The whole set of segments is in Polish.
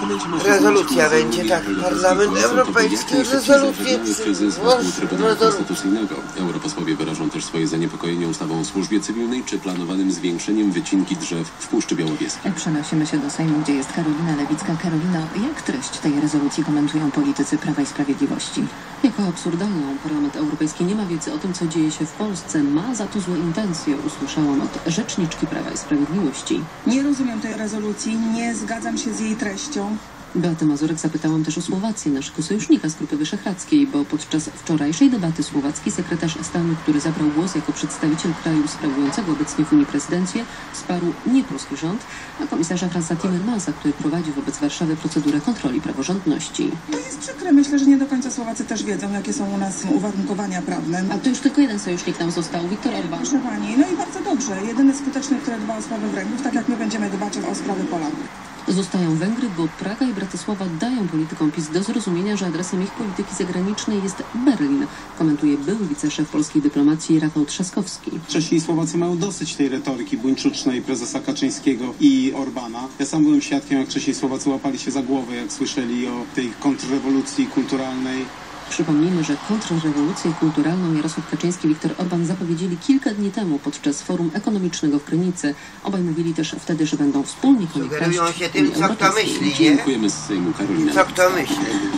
rezolucja będzie, tak, Parlament Europejski rezolucję konstytucyjnego. Europosłowie wyrażą też swoje zaniepokojenie ustawą o służbie cywilnej czy planowanym zwiększeniem wycinki drzew w Puszczy Białowieskiej. Przenosimy się do Sejmu, gdzie jest Karolina Lewicka. Karolino, jak treść tej rezolucji komentują politycy Prawa i Sprawiedliwości? Jako absurdalną. Parlament Europejski nie ma wiedzy o tym, co dzieje się w Polsce. Ma za to złe intencje, usłyszałam od rzeczniczki Prawa i Sprawiedliwości. Nie rozumiem tej rezolucji, nie zgadzam się z jej treścią. Beatę Mazurek zapytałam też o Słowację, naszego sojusznika z Grupy Wyszehradzkiej, bo podczas wczorajszej debaty słowacki sekretarz stanu, który zabrał głos jako przedstawiciel kraju sprawującego obecnie w Unii prezydencję, wsparł niepolski rząd, a komisarza Franza Timmermansa, który prowadzi wobec Warszawy procedurę kontroli praworządności. To jest przykre. Myślę, że nie do końca Słowacy też wiedzą, jakie są u nas uwarunkowania prawne. A to już tylko jeden sojusznik nam został, Viktor Orbán. Proszę pani, no i bardzo dobrze. Jedyny skuteczny, który dba o sprawy Węgrów, tak jak my będziemy dbać o sprawy Polaków. Zostają Węgry, bo Praga i Bratysława dają politykom PiS do zrozumienia, że adresem ich polityki zagranicznej jest Berlin, komentuje były wiceszef polskiej dyplomacji Rafał Trzaskowski. Czesi i Słowacy mają dosyć tej retoryki buńczucznej prezesa Kaczyńskiego i Orbana. Ja sam byłem świadkiem, jak Czesi i Słowacy łapali się za głowę, jak słyszeli o tej kontrrewolucji kulturalnej. Przypomnijmy, że kontrrewolucję kulturalną Jarosław Kaczyński i Viktor Orbán zapowiedzieli kilka dni temu podczas forum ekonomicznego w Krynicy. Obaj mówili też wtedy, że będą wspólnikami sugerują się tym, co kto myśli, nie? Dziękujemy z Sejmu, Karolina. Co kto myśli?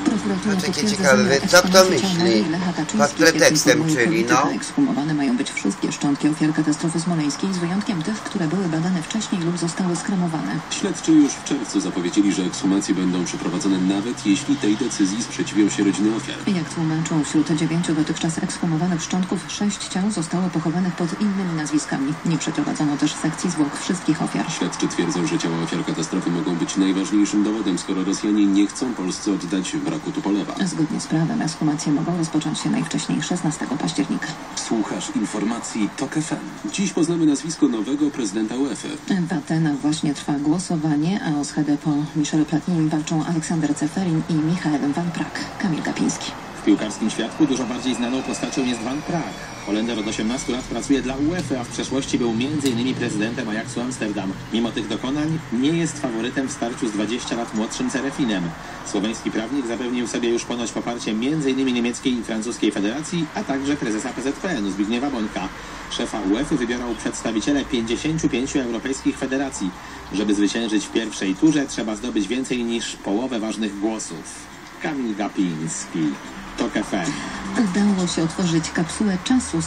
To takie ciekawe, co kto myśli? Pod pretekstem, czyli no. Ekshumowane mają być wszystkie szczątki ofiar katastrofy smoleńskiej, z wyjątkiem tych, które były badane wcześniej lub zostały skremowane. Śledczy już w czerwcu zapowiedzieli, że ekshumacje będą przeprowadzone nawet jeśli tej decyzji sprzeciwią się rodziny ofiar. Jak tłumaczą, wśród 9 dotychczas ekshumowanych szczątków 6 ciał zostało pochowanych pod innymi nazwiskami. Nie przeprowadzono też sekcji zwłok wszystkich ofiar. Śledczy twierdzą, że ciała ofiar katastrofy mogą być najważniejszym dowodem, skoro Rosjanie nie chcą Polsce oddać wraku Tupolewa. Zgodnie z prawem ekshumacje mogą rozpocząć się najwcześniej 16 października. Słuchasz informacji TOK FM. Dziś poznamy nazwisko nowego prezydenta UEFA. W Atenach właśnie trwa głosowanie, a o schedę po Michelu Platini walczą Aleksander Ceferin i Michael Van Praag. Kamil Gapiński. W piłkarskim świadku dużo bardziej znaną postacią jest Van Praag. Holender od 18 lat pracuje dla UEFA, a w przeszłości był m.in. prezydentem Ajaxu Amsterdam. Mimo tych dokonań nie jest faworytem w starciu z 20 lat młodszym Cerefinem. Słoweński prawnik zapewnił sobie już ponoć poparcie m.in. niemieckiej i francuskiej federacji, a także prezesa PZPN-u Zbigniewa Bońka. Szefa UEFA wybiorą przedstawiciele 55 europejskich federacji. Żeby zwyciężyć w pierwszej turze, trzeba zdobyć więcej niż połowę ważnych głosów. Kamil Gapiński. TOK FM. Udało się otworzyć kapsułę czasu z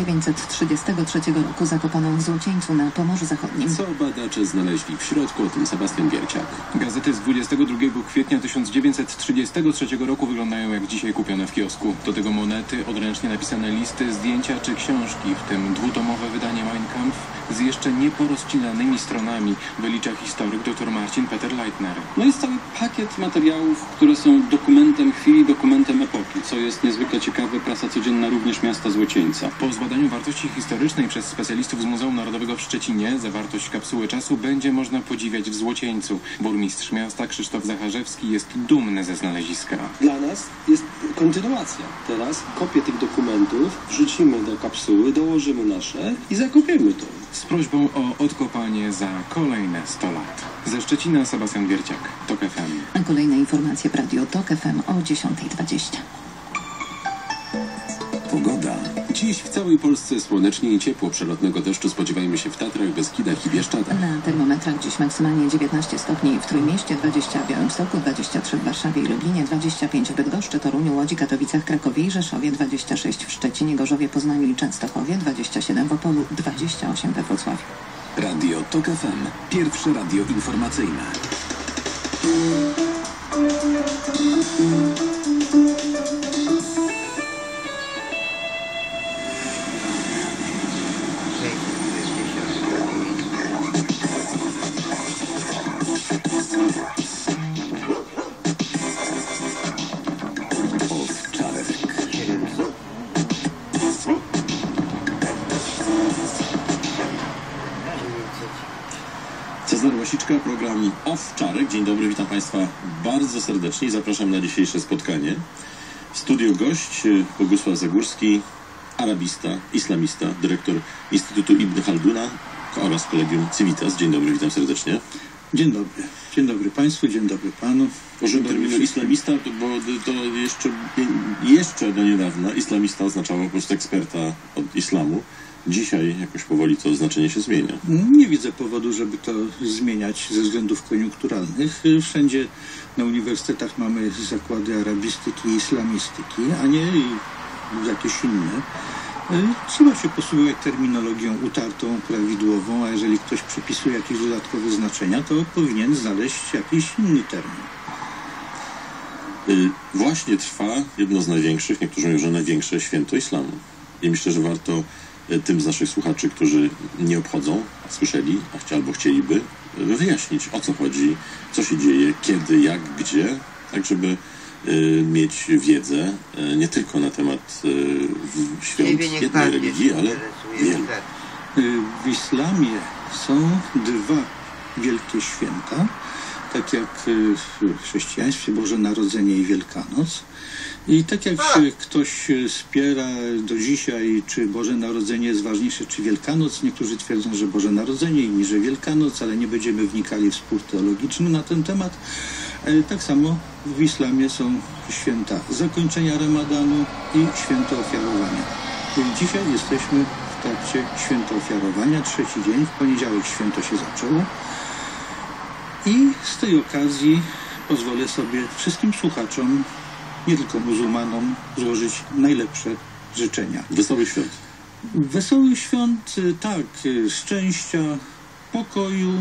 1933 roku zakopaną w Złocieńcu na Pomorzu Zachodnim. Co badacze znaleźli w środku, o tym Sebastian Gierciak. Gazety z 22 kwietnia 1933 roku wyglądają jak dzisiaj kupione w kiosku. Do tego monety, odręcznie napisane listy, zdjęcia czy książki, w tym dwutomowe wydanie Mein Kampf z jeszcze nieporozcinanymi stronami, wylicza historyk dr Marcin Peter Leitner. No jest cały pakiet materiałów, które są dokumentem chwili, dokumentem epoki, co jest niezwykle ciekawe. Prasa codzienna również miasta Złocieńca. Po zbadaniu wartości historycznej przez specjalistów z Muzeum Narodowego w Szczecinie zawartość kapsuły czasu będzie można podziwiać w Złocieńcu. Burmistrz miasta Krzysztof Zacharzewski jest dumny ze znaleziska. Dla nas jest kontynuacja. Teraz kopię tych dokumentów wrzucimy do kapsuły, dołożymy nasze i zakopiemy to. Z prośbą o odkopanie za kolejne 100 lat. Ze Szczecina Sebastian Gierciak, TOK FM. A kolejne informacje w Radio TOK FM o 10:20. Pogoda. Dziś w całej Polsce słonecznie i ciepło. Przelotnego deszczu spodziewajmy się w Tatrach, Beskidach i Bieszczadach. Na termometrach dziś maksymalnie 19 stopni w Trójmieście, 20 w Białymstoku, 23 w Warszawie i Lublinie, 25 w Bydgoszczy, Toruniu, Łodzi, Katowicach, Krakowie i Rzeszowie, 26 w Szczecinie, Gorzowie, Poznaniu i Częstochowie, 27 w Opolu, 28 we Wrocławiu. Radio TOK FM. Pierwsze radio informacyjne. Cezary Łasiczka, program Owczarek. Dzień dobry, witam Państwa bardzo serdecznie i zapraszam na dzisiejsze spotkanie. W studiu gość Bogusław Zagórski, arabista, islamista, dyrektor Instytutu Ibn Chalduna oraz Kolegium Civitas. Dzień dobry, witam serdecznie. Dzień dobry Państwu, dzień dobry Panu. Użyłem terminu islamista, bo to jeszcze do niedawna islamista oznaczało po prostu eksperta od islamu. Dzisiaj jakoś powoli to znaczenie się zmienia. Nie widzę powodu, żeby to zmieniać ze względów koniunkturalnych. Wszędzie na uniwersytetach mamy zakłady arabistyki i islamistyki, a nie jakieś inne. Trzeba się posługiwać terminologią utartą, prawidłową, a jeżeli ktoś przypisuje jakieś dodatkowe znaczenia, to powinien znaleźć jakiś inny termin. Właśnie trwa jedno z największych, niektórzy mówią, że największe święto islamu. I myślę, że warto tym z naszych słuchaczy, którzy nie obchodzą, słyszeli, albo chcieliby, wyjaśnić, o co chodzi, co się dzieje, kiedy, jak, gdzie, tak żeby mieć wiedzę nie tylko na temat świąt jednej religii, ale wielu. W islamie są dwa wielkie święta, tak jak w chrześcijaństwie Boże Narodzenie i Wielkanoc. I tak jak ktoś spiera do dzisiaj, czy Boże Narodzenie jest ważniejsze, czy Wielkanoc, niektórzy twierdzą, że Boże Narodzenie, inni, że Wielkanoc, ale nie będziemy wnikali w spór teologiczny na ten temat. Tak samo w islamie są święta zakończenia Ramadanu i święto ofiarowania. Dzisiaj jesteśmy w trakcie święta ofiarowania, trzeci dzień, w poniedziałek święto się zaczęło. I z tej okazji pozwolę sobie wszystkim słuchaczom, nie tylko muzułmanom, złożyć najlepsze życzenia. Wesołych świąt. Wesołych świąt, tak, szczęścia, pokoju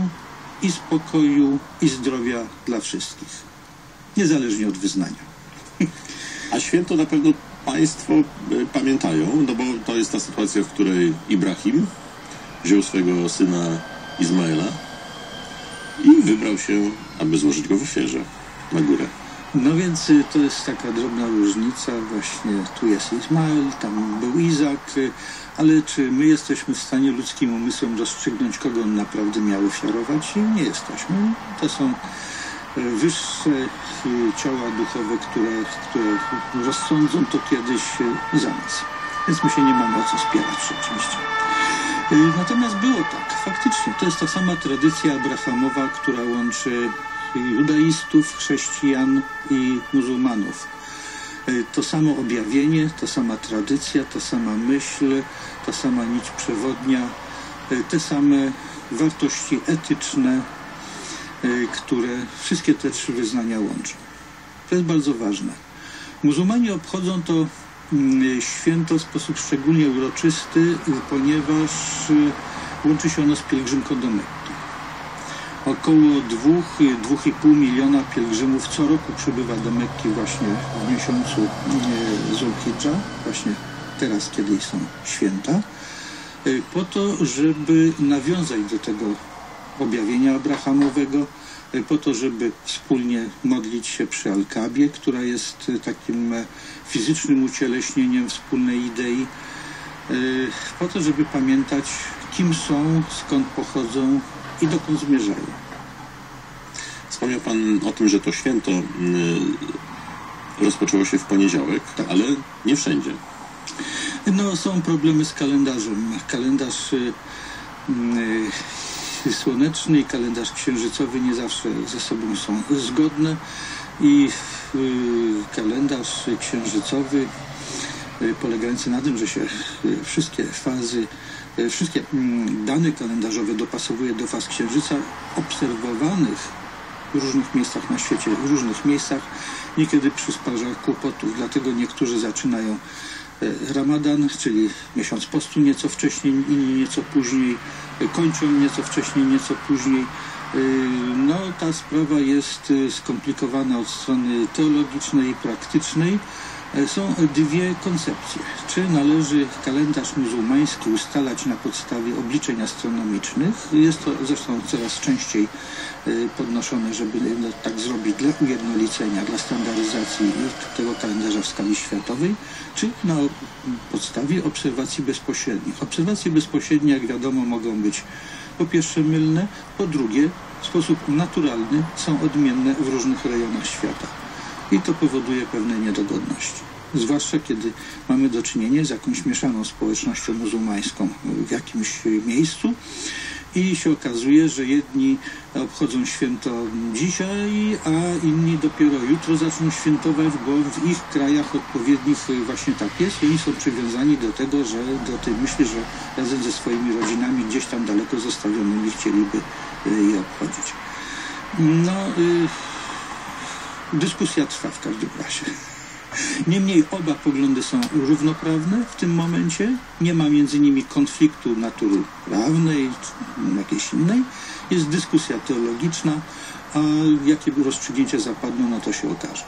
i zdrowia dla wszystkich. Niezależnie od wyznania. A święto na pewno Państwo pamiętają, no bo to jest ta sytuacja, w której Ibrahim wziął swojego syna Izmaela i wybrał się, aby złożyć go w ofierze na górę. No więc to jest taka drobna różnica, właśnie tu jest Izmael, tam był Izak, ale czy my jesteśmy w stanie ludzkim umysłem rozstrzygnąć, kogo on naprawdę miał ofiarować? Nie jesteśmy. To są wyższe ciała duchowe, które rozsądzą to kiedyś za nas. Więc my się nie mamy o co spierać rzeczywiście. Natomiast było tak, faktycznie, to jest ta sama tradycja abrahamowa, która łączy judaistów, chrześcijan i muzułmanów. To samo objawienie, ta sama tradycja, ta sama myśl, ta sama nić przewodnia, te same wartości etyczne, które wszystkie te trzy wyznania łączą. To jest bardzo ważne. Muzułmanie obchodzą to święto w sposób szczególnie uroczysty, ponieważ łączy się ono z pielgrzymką do Mekki. Około 2,5 miliona pielgrzymów co roku przybywa do Mekki właśnie w miesiącu Zulhidża, właśnie teraz, kiedy są święta, po to, żeby nawiązać do tego objawienia abrahamowego, po to, żeby wspólnie modlić się przy Al-Kabie, która jest takim fizycznym ucieleśnieniem wspólnej idei, po to, żeby pamiętać, kim są, skąd pochodzą i dokąd zmierzają. Wspomniał Pan o tym, że to święto rozpoczęło się w poniedziałek, tak, ale nie wszędzie. No, są problemy z kalendarzem. Kalendarz słoneczny i kalendarz księżycowy nie zawsze ze sobą są zgodne i kalendarz księżycowy polegający na tym, że się wszystkie fazy, wszystkie dane kalendarzowe dopasowuje do faz księżyca obserwowanych w różnych miejscach na świecie, w różnych miejscach, niekiedy przysparza kłopotów. Dlatego niektórzy zaczynają Ramadan, czyli miesiąc postu nieco wcześniej, inni nieco później, kończą nieco wcześniej, nieco później. No, ta sprawa jest skomplikowana od strony teologicznej i praktycznej. Są dwie koncepcje. Czy należy kalendarz muzułmański ustalać na podstawie obliczeń astronomicznych? Jest to zresztą coraz częściej podnoszone, żeby tak zrobić dla ujednolicenia, dla standaryzacji tego kalendarza w skali światowej, czy na podstawie obserwacji bezpośrednich. Obserwacje bezpośrednie, jak wiadomo, mogą być po pierwsze mylne, po drugie w sposób naturalny są odmienne w różnych rejonach świata. I to powoduje pewne niedogodności. Zwłaszcza kiedy mamy do czynienia z jakąś mieszaną społecznością muzułmańską w jakimś miejscu I się okazuje, że jedni obchodzą święto dzisiaj, a inni dopiero jutro zaczną świętować, bo w ich krajach odpowiednich właśnie tak jest. I oni są przywiązani do tego, że do tej myśli, że razem ze swoimi rodzinami gdzieś tam daleko zostawionymi chcieliby je obchodzić. No, dyskusja trwa w każdym razie. Niemniej oba poglądy są równoprawne w tym momencie. Nie ma między nimi konfliktu natury prawnej czy jakiejś innej. Jest dyskusja teologiczna, a jakie rozstrzygnięcia zapadną, no to się okaże.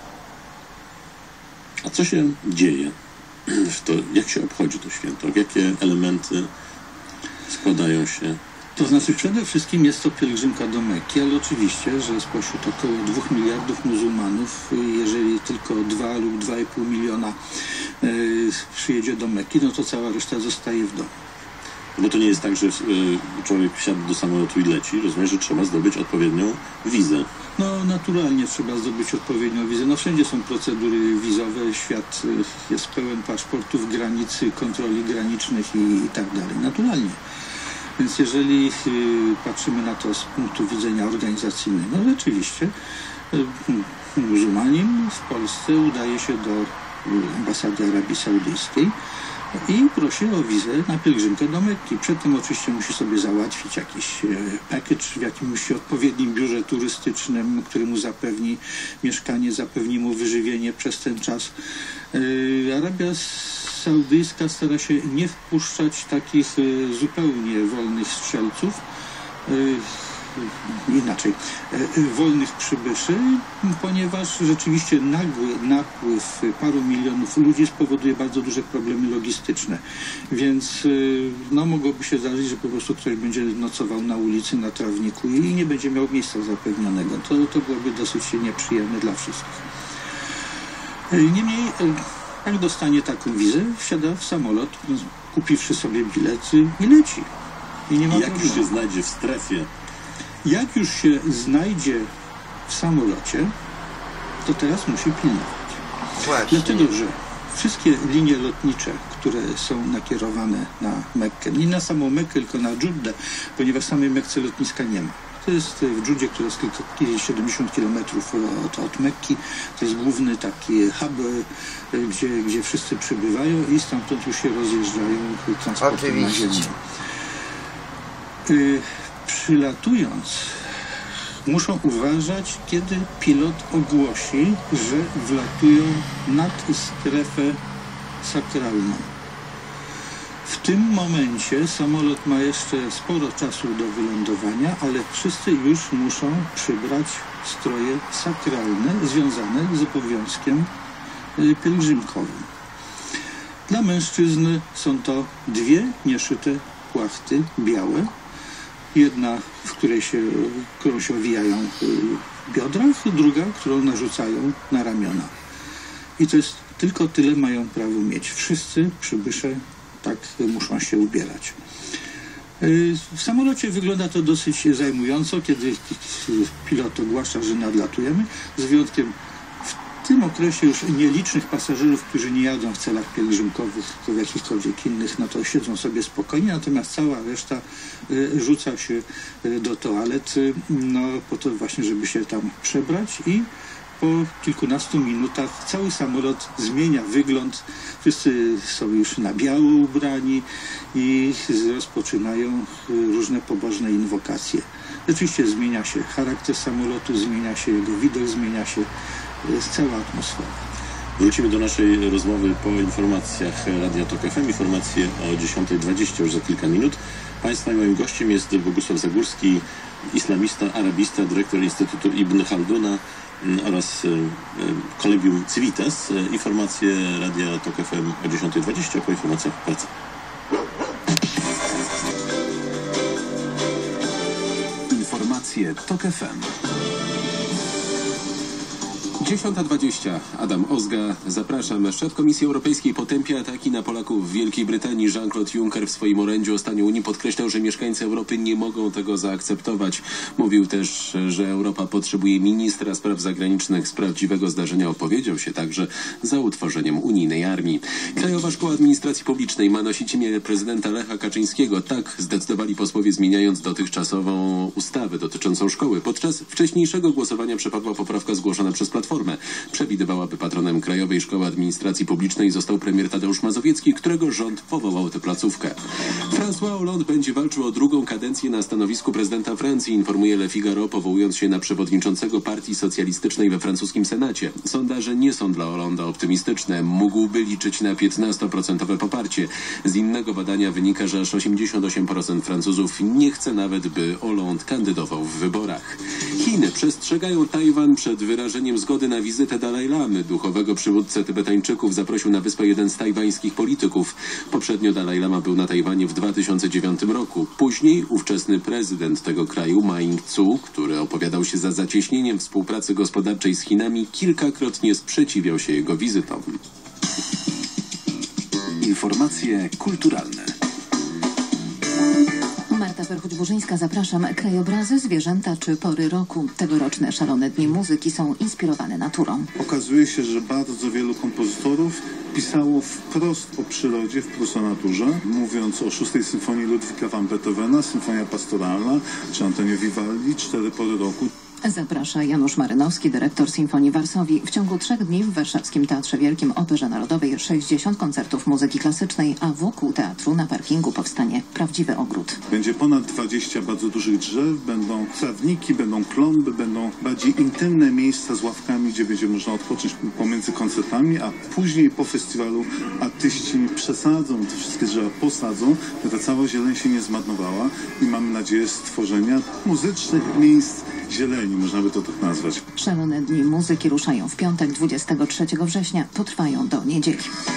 A co się dzieje w to, jak się obchodzi to święto? Jakie elementy składają się? To znaczy przede wszystkim jest to pielgrzymka do Mekki, ale oczywiście, że spośród około 2 miliardów muzułmanów, jeżeli tylko 2 lub 2,5 miliona przyjedzie do Mekki, no to cała reszta zostaje w domu. Bo to nie jest tak, że człowiek wsiada do samolotu i leci. Rozumiem, że trzeba zdobyć odpowiednią wizę. No naturalnie trzeba zdobyć odpowiednią wizę. No wszędzie są procedury wizowe, świat jest pełen paszportów, granicy, kontroli granicznych i tak dalej. Naturalnie. Więc jeżeli patrzymy na to z punktu widzenia organizacyjnego, no rzeczywiście muzułmanin w Polsce udaje się do ambasady Arabii Saudyjskiej i prosi o wizę na pielgrzymkę do Mekki. Przedtem oczywiście musi sobie załatwić jakiś package w jakimś odpowiednim biurze turystycznym, który mu zapewni mieszkanie, zapewni mu wyżywienie przez ten czas. Arabia Saudyjska stara się nie wpuszczać takich zupełnie wolnych strzelców, wolnych przybyszy, ponieważ rzeczywiście nagły napływ paru milionów ludzi spowoduje bardzo duże problemy logistyczne. Więc no, mogłoby się zdarzyć, że po prostu ktoś będzie nocował na ulicy, na trawniku i nie będzie miał miejsca zapewnionego. To byłoby dosyć nieprzyjemne dla wszystkich. Niemniej, jak dostanie taką wizę, wsiada w samolot, kupiwszy sobie bilet i leci. I nie ma jak już się znajdzie w strefie? Jak już się znajdzie w samolocie, to teraz musi pilnować. Właśnie. Dlatego, że wszystkie linie lotnicze, które są nakierowane na Mekkę, nie na samą Mekkę, tylko na Dżuddę, ponieważ w samej Mekce lotniska nie ma. To jest w Dżudzie, która jest 70 km od Mekki. To jest główny taki hub, gdzie wszyscy przybywają i stamtąd już się rozjeżdżają transportem naziemnym. Przylatując, muszą uważać, kiedy pilot ogłosi, że wlatują nad strefę sakralną. W tym momencie samolot ma jeszcze sporo czasu do wylądowania, ale wszyscy już muszą przybrać stroje sakralne związane z obowiązkiem pielgrzymkowym. Dla mężczyzn są to 2 nieszyte płachty białe. Jedna, którą się owijają w biodrach, druga, którą narzucają na ramiona. I to jest tylko tyle mają prawo mieć. Wszyscy przybysze tak muszą się ubierać. W samolocie wygląda to dosyć zajmująco, kiedy pilot ogłasza, że nadlatujemy, z wyjątkiem w tym okresie już nielicznych pasażerów, którzy nie jadą w celach pielgrzymkowych, to w jakichkolwiek innych, no to siedzą sobie spokojnie, natomiast cała reszta rzuca się do toalet, no po to właśnie, żeby się tam przebrać i po kilkunastu minutach cały samolot zmienia wygląd. Wszyscy są już na biało ubrani i rozpoczynają różne pobożne inwokacje. Oczywiście zmienia się charakter samolotu, zmienia się jego widok, zmienia się cała atmosfera. Wrócimy do naszej rozmowy po informacjach Radia Tok FM. Informacje o 10:20 już za kilka minut. Państwa i moim gościem jest Bogusław Zagórski, islamista, arabista, dyrektor Instytutu Ibn Chalduna oraz Collegium Civitas. Informacje Radia Tok FM o 10:20, po informacjach pracy. Informacje Tok FM. 10:20. Adam Ozga, zapraszam. Szef Komisji Europejskiej potępia ataki na Polaków w Wielkiej Brytanii. Jean-Claude Juncker w swoim orędziu o stanie Unii podkreślał, że mieszkańcy Europy nie mogą tego zaakceptować. Mówił też, że Europa potrzebuje ministra spraw zagranicznych. Z prawdziwego zdarzenia opowiedział się także za utworzeniem unijnej armii. Krajowa Szkoła Administracji Publicznej ma nosić imię prezydenta Lecha Kaczyńskiego. Tak zdecydowali posłowie, zmieniając dotychczasową ustawę dotyczącą szkoły. Podczas wcześniejszego głosowania przepadła poprawka zgłoszona przez Platformę. Przewidywała, by patronem Krajowej Szkoły Administracji Publicznej został premier Tadeusz Mazowiecki, którego rząd powołał tę placówkę. François Hollande będzie walczył o drugą kadencję na stanowisku prezydenta Francji, informuje Le Figaro, powołując się na przewodniczącego Partii Socjalistycznej we francuskim Senacie. Sondaże nie są dla Hollande'a optymistyczne. Mógłby liczyć na 15% poparcie. Z innego badania wynika, że aż 88% Francuzów nie chce nawet, by Hollande kandydował w wyborach. Chiny przestrzegają Tajwan przed wyrażeniem zgody na wizytę Dalaj Lamy. Duchowego przywódcę Tybetańczyków zaprosił na wyspę jeden z tajwańskich polityków. Poprzednio Dalaj Lama był na Tajwanie w 2009 roku. Później ówczesny prezydent tego kraju, Ma Ying-jeou, który opowiadał się za zacieśnieniem współpracy gospodarczej z Chinami, kilkakrotnie sprzeciwiał się jego wizytom. Informacje kulturalne. Marta Perchuć-Burzyńska, zapraszam. Krajobrazy, zwierzęta czy pory roku. Tegoroczne Szalone Dni Muzyki są inspirowane naturą. Okazuje się, że bardzo wielu kompozytorów pisało wprost o przyrodzie, wprost o naturze. Mówiąc o 6. Symfonii Ludwika van Beethovena, Symfonia Pastoralna, czy Antonio Vivaldi, 4 pory roku. Zaprasza Janusz Marynowski, dyrektor Sinfonii Varsovii. W ciągu 3 dni w Warszawskim Teatrze Wielkim Operze Narodowej 60 koncertów muzyki klasycznej, a wokół teatru na parkingu powstanie prawdziwy ogród. Będzie ponad 20 bardzo dużych drzew, będą trawniki, będą klomby, będą bardziej intymne miejsca z ławkami, gdzie będzie można odpocząć pomiędzy koncertami, a później po festiwalu artyści przesadzą, te wszystkie drzewa posadzą, by ta cała zieleń się nie zmarnowała i mamy nadzieję stworzenia muzycznych miejsc zieleni, można by to tak nazwać. Szalone Dni Muzyki ruszają w piątek 23 września, potrwają do niedzieli.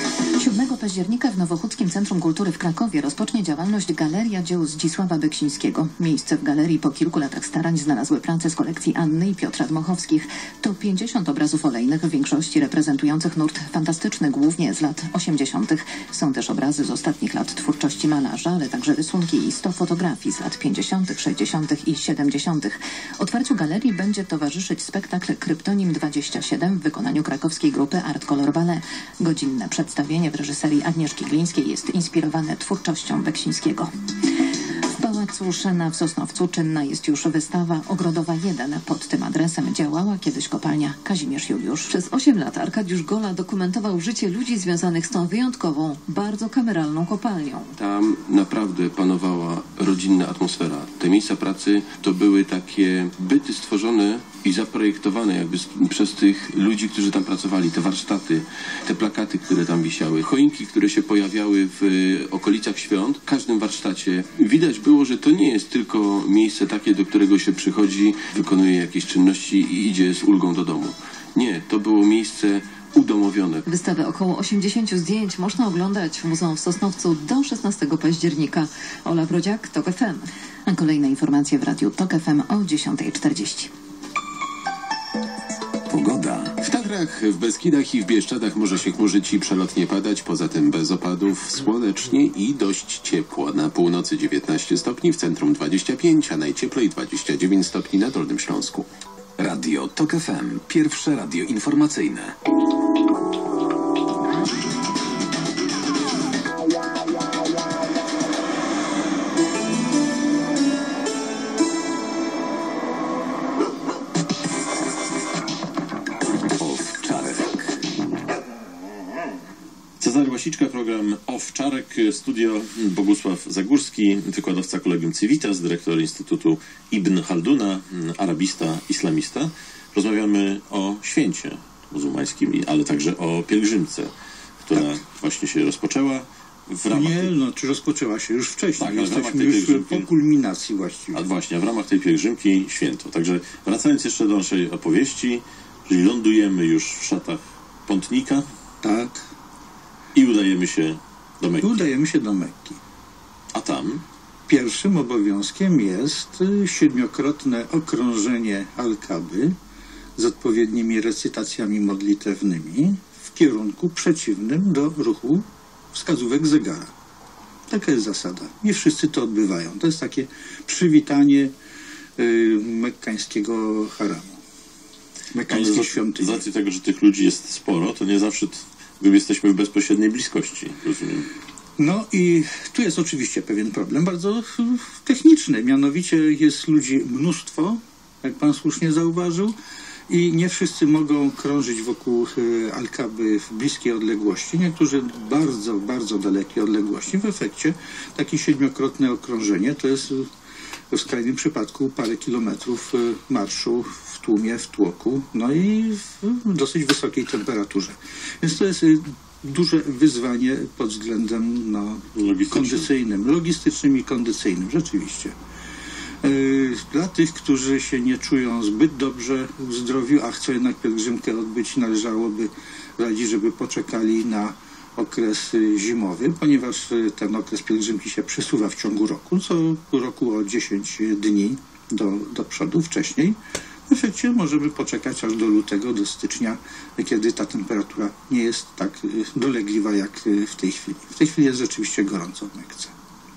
7 października w Nowochódzkim Centrum Kultury w Krakowie rozpocznie działalność Galeria Dzieł Zdzisława Beksińskiego. Miejsce w galerii po kilku latach starań znalazły prace z kolekcji Anny i Piotra Dmochowskich. To 50 obrazów olejnych, w większości reprezentujących nurt fantastyczny, głównie z lat 80. Są też obrazy z ostatnich lat twórczości malarza, ale także rysunki i 100 fotografii z lat 50., 60. i 70. Otwarciu galerii będzie towarzyszyć spektakl Kryptonim 27 w wykonaniu krakowskiej grupy Art Color Ballet. Godzinne przedstawienie w reżyserii Agnieszki Glińskiej jest inspirowane twórczością Beksińskiego. W Pałacu Szena w Sosnowcu czynna jest już wystawa Ogrodowa 1. Pod tym adresem działała kiedyś kopalnia Kazimierz Juliusz. Przez 8 lat Arkadiusz Gola dokumentował życie ludzi związanych z tą wyjątkową, bardzo kameralną kopalnią. Tam naprawdę panowała rodzinna atmosfera. Te miejsca pracy to były takie byty stworzone i zaprojektowane jakby przez tych ludzi, którzy tam pracowali. Te warsztaty, te plakaty, które tam wisiały, choinki, które się pojawiały w okolicach świąt. W każdym warsztacie widać było, że to nie jest tylko miejsce takie, do którego się przychodzi, wykonuje jakieś czynności i idzie z ulgą do domu. Nie, to było miejsce udomowione. Wystawę około 80 zdjęć można oglądać w Muzeum w Sosnowcu do 16 października. Ola Brodziak, TOK FM. A kolejne informacje w Radiu TOK FM o 10:40. Pogoda. W Tatrach, w Beskidach i w Bieszczadach może się chmurzyć i przelotnie padać, poza tym bez opadów, słonecznie i dość ciepło. Na północy 19 stopni, w centrum 25, a najcieplej 29 stopni na Dolnym Śląsku. Radio TOK FM. Pierwsze radio informacyjne. Cezary Łasiczka, program Owczarek, studio Bogusław Zagórski, wykładowca Collegium Civitas, dyrektor Instytutu Ibn Chalduna, arabista, islamista. Rozmawiamy o święcie muzułmańskim, ale także o pielgrzymce, która właśnie się rozpoczęła. Czy rozpoczęła się już wcześniej. Tak, jesteśmy już po kulminacji właściwie. A właśnie, w ramach tej pielgrzymki święto. Także wracając jeszcze do naszej opowieści, czyli lądujemy już w szatach pątnika. Tak. I udajemy się do Mekki. A tam? Pierwszym obowiązkiem jest 7-krotne okrążenie Al-Kaby, z odpowiednimi recytacjami modlitewnymi w kierunku przeciwnym do ruchu wskazówek zegara. Taka jest zasada. Nie wszyscy to odbywają. To jest takie przywitanie mekkańskiego haramu. Mekkańskiej świątyni. Z racji tego, że tych ludzi jest sporo, to nie zawsze jesteśmy w bezpośredniej bliskości, rozumiem. No i tu jest oczywiście pewien problem, bardzo techniczny. Mianowicie jest ludzi mnóstwo, jak pan słusznie zauważył, i nie wszyscy mogą krążyć wokół Al-Kaby w bliskiej odległości. Niektórzy bardzo, bardzo dalekiej odległości. W efekcie takie 7-krotne okrążenie to jest w skrajnym przypadku parę kilometrów marszu w tłumie, w tłoku, no i w dosyć wysokiej temperaturze. Więc to jest duże wyzwanie pod względem kondycyjnym, logistycznym i kondycyjnym, rzeczywiście. Dla tych, którzy się nie czują zbyt dobrze w zdrowiu, a chcą jednak pielgrzymkę odbyć, należałoby radzić, żeby poczekali na okres zimowy, ponieważ ten okres pielgrzymki się przesuwa w ciągu roku, co roku o 10 dni do przodu, wcześniej. W efekcie możemy poczekać aż do lutego, do stycznia, kiedy ta temperatura nie jest tak dolegliwa jak w tej chwili. W tej chwili jest rzeczywiście gorąco w Mekce.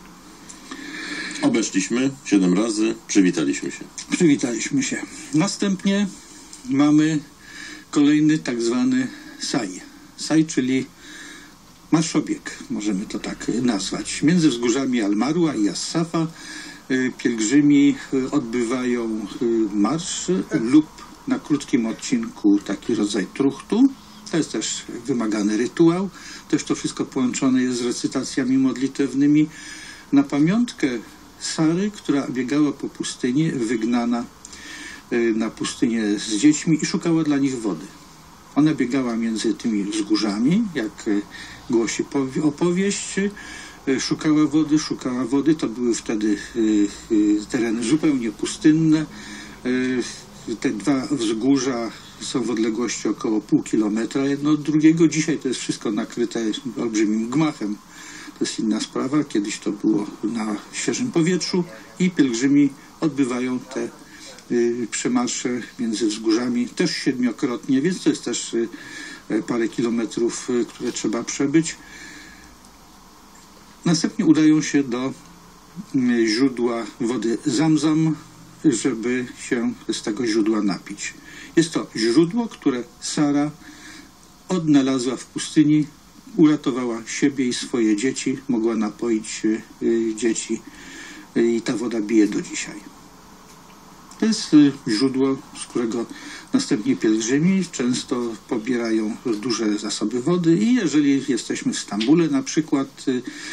Obeszliśmy 7 razy, przywitaliśmy się. Przywitaliśmy się. Następnie mamy kolejny tak zwany saj. Saj, czyli marszobieg, możemy to tak nazwać. Między wzgórzami Al-Marwa i As-Safa pielgrzymi odbywają marsz lub na krótkim odcinku taki rodzaj truchtu. To jest też wymagany rytuał. Też to wszystko połączone jest z recytacjami modlitewnymi. Na pamiątkę Sary, która biegała po pustyni, wygnana na pustynię z dziećmi i szukała dla nich wody. Ona biegała między tymi wzgórzami, jak głosi opowieść, szukała wody. To były wtedy tereny zupełnie pustynne. Te dwa wzgórza są w odległości około pół kilometra jedno od drugiego. Dzisiaj to jest wszystko nakryte olbrzymim gmachem. To jest inna sprawa. Kiedyś to było na świeżym powietrzu i pielgrzymi odbywają te przemarsze między wzgórzami też 7-krotnie, więc to jest też parę kilometrów, które trzeba przebyć. Następnie udają się do źródła wody Zamzam, żeby się z tego źródła napić. Jest to źródło, które Sara odnalazła w pustyni, uratowała siebie i swoje dzieci, mogła napoić dzieci i ta woda bije do dzisiaj. To jest źródło, z którego następnie pielgrzymi często pobierają duże zasoby wody i jeżeli jesteśmy w Stambule na przykład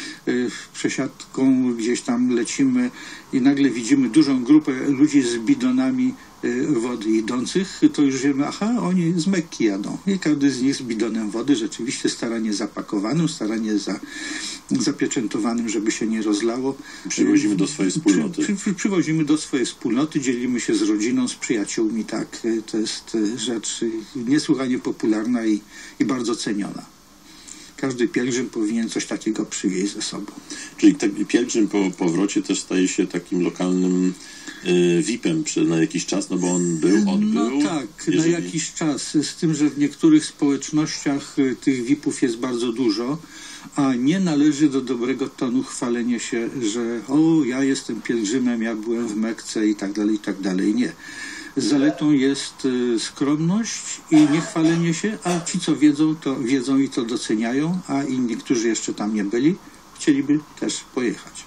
przesiadką gdzieś tam lecimy i nagle widzimy dużą grupę ludzi z bidonami wody idących, to już wiemy, aha, oni z Mekki jadą. I każdy z nich z bidonem wody, rzeczywiście starannie zapakowanym, starannie zapieczętowanym, żeby się nie rozlało. Przywozimy do swojej wspólnoty. Przywozimy do swojej wspólnoty, dzielimy się z rodziną, z przyjaciółmi, tak. To jest rzecz niesłychanie popularna i bardzo ceniona. Każdy pielgrzym powinien coś takiego przywieźć ze sobą. Czyli pielgrzym po powrocie też staje się takim lokalnym VIP-em na jakiś czas, no bo on odbył. No tak, na jakiś czas. Z tym, że w niektórych społecznościach tych VIP-ów jest bardzo dużo, a nie należy do dobrego tonu chwalenie się, że ja jestem pielgrzymem, ja byłem w Mekce i tak dalej. Nie. Zaletą jest skromność i niechwalenie się, a ci, co wiedzą, to wiedzą i to doceniają, a inni, którzy jeszcze tam nie byli, chcieliby też pojechać.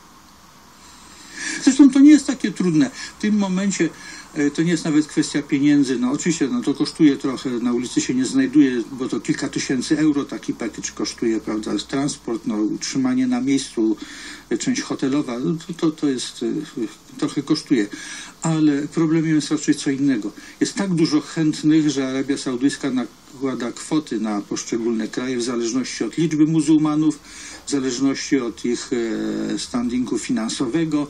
Zresztą to nie jest takie trudne. W tym momencie to nie jest nawet kwestia pieniędzy. No oczywiście to kosztuje trochę, na ulicy się nie znajduje, bo to kilka tysięcy euro taki package kosztuje, prawda, transport, utrzymanie na miejscu, część hotelowa, to jest, trochę kosztuje. Ale problemem jest raczej co innego. Jest tak dużo chętnych, że Arabia Saudyjska nakłada kwoty na poszczególne kraje w zależności od liczby muzułmanów, w zależności od ich standingu finansowego.